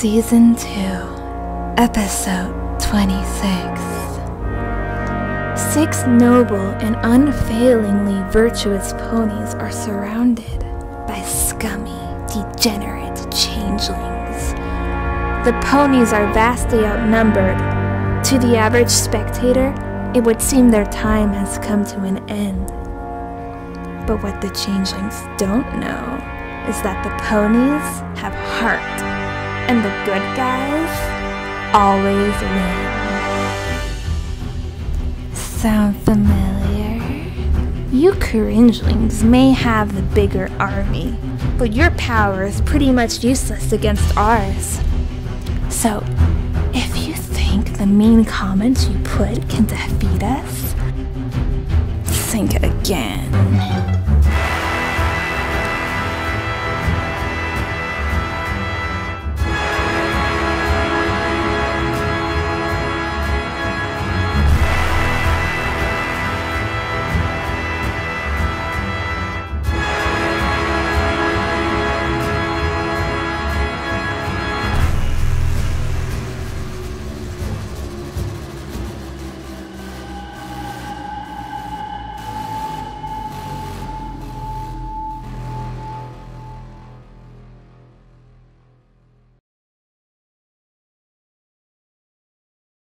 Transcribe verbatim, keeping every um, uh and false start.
Season two, Episode twenty-six. Six noble and unfailingly virtuous ponies are surrounded by scummy, degenerate changelings. The ponies are vastly outnumbered. To the average spectator, it would seem their time has come to an end. But what the changelings don't know is that the ponies have heart, and the good guys always win. Sound familiar? You cringelings may have the bigger army, but your power is pretty much useless against ours. So, if you think the mean comments you put can defeat us, think again.